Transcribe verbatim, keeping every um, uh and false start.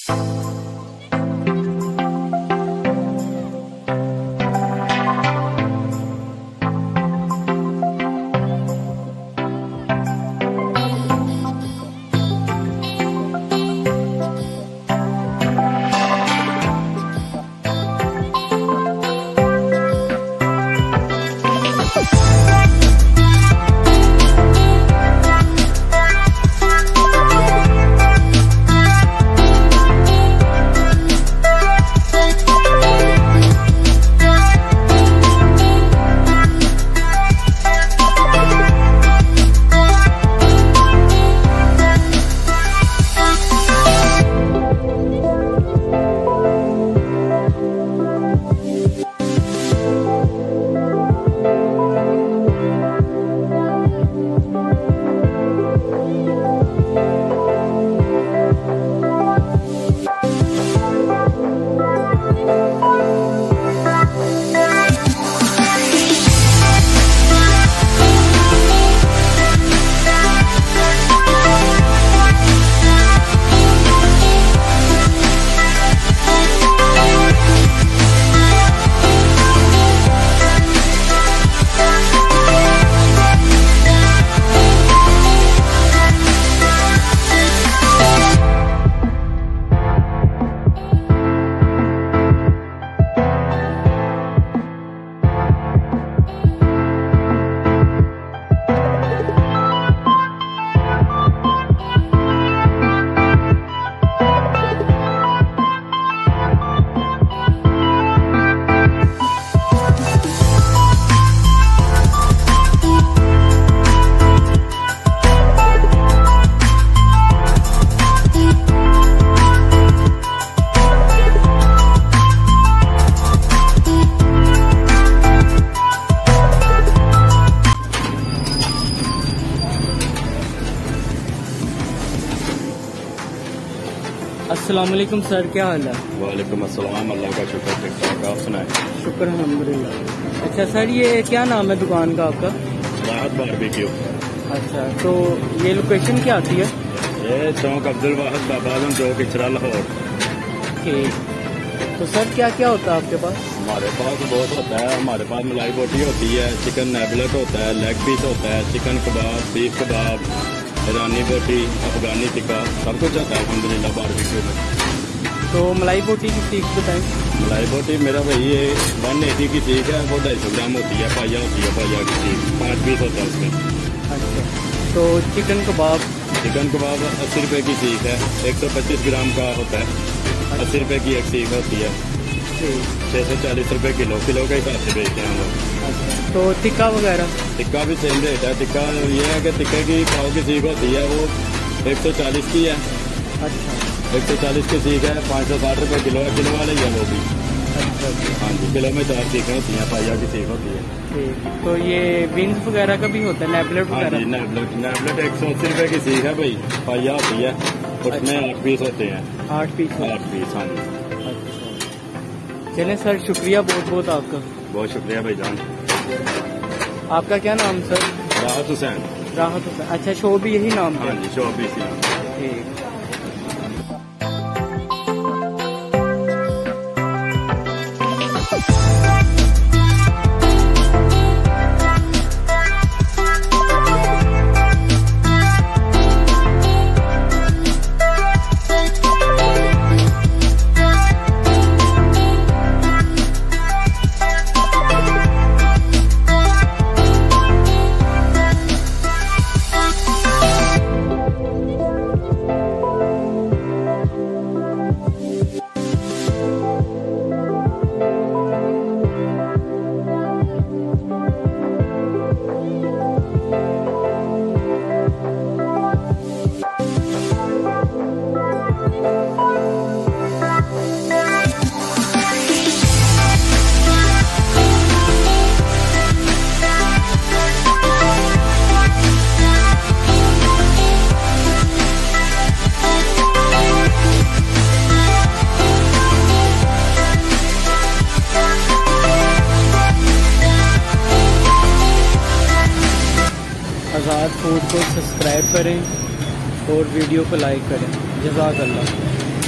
अस्सलाम वालेकुम सर, क्या हाल है? वालेकुम अस्सलाम, अल्लाह का शुक्र, ठीक ठाक। आप सुनाए? शुक्र अल्हम्दुलिल्लाह। अच्छा सर, ये क्या नाम है दुकान का आपका? राहत बारबेक्यू। अच्छा, तो ये लोकेशन क्या आती है? ये चौक अब्दुल वाहिद बाबाजम चौक इचरा लाहौर। ठीक, तो सर क्या क्या होता है आपके पास? हमारे पास बहुत होता है। हमारे पास मलाई बोटी होती है, चिकन नेबलेट होता है, लेग पीस होता है, चिकन कबाब, बीफ कबाब, ईरानी बोटी, अफगानी टिक्का, सब कुछ होता है अल्हम्दुलिल्लाह बारबेक्यू में। तो मलाई बोटी की सीख बताएं। मलाई बोटी मेरा भाई ये वन एटी की सीख है, वो ढाई सौ ग्राम होती है, पाइया होती है, पाइया की सीख, पाँच पीस होता है उसमें। अच्छा, तो चिकन कबाब? चिकन कबाब अस्सी रुपये की सीख है, एक सौ पच्चीस ग्राम का होता है, अस्सी रुपये की एक सीख होती है, छः सौ चालीस रुपये किलो किलो के हिसाब से बेचते हैं हम लोग। अच्छा, तो टिक्का वगैरह? टिक्का भी सेम रेट है। टिक्का ये है कि टिक्के की पाव की सीख होती है, वो एक सौ चालीस की है। अच्छा, एक सौ चालीस की सीख है, पाँच सौ साठ रुपये किलो है, किलो वाले ही है वो भी। अच्छा, हाँ जी, किलो में चार सीखें होती हैं, पाइया की सीख होती है। ठीक, तो ये विंग्स वगैरह का भी होता है, नेबलेट हाँ वगैरह? जी, नेबलेट नेबलेट एक सौ अस्सी रुपये की सीख है भाई, पाइया होती है, उसमें आठ पीस होते हैं। आठ पीस? आठ पीस, हाँ जी। चलें सर, शुक्रिया बहुत बहुत आपका। बहुत शुक्रिया भाई जान। आपका क्या नाम सर? राहत हुसैन। राहत हुसैन। अच्छा, शो भी यही नाम है? हाँ जी, शो भी इसी नाम। ठीक। आज़ाद फूड को सब्सक्राइब करें और वीडियो को लाइक करें। जज़ाकल्लाह।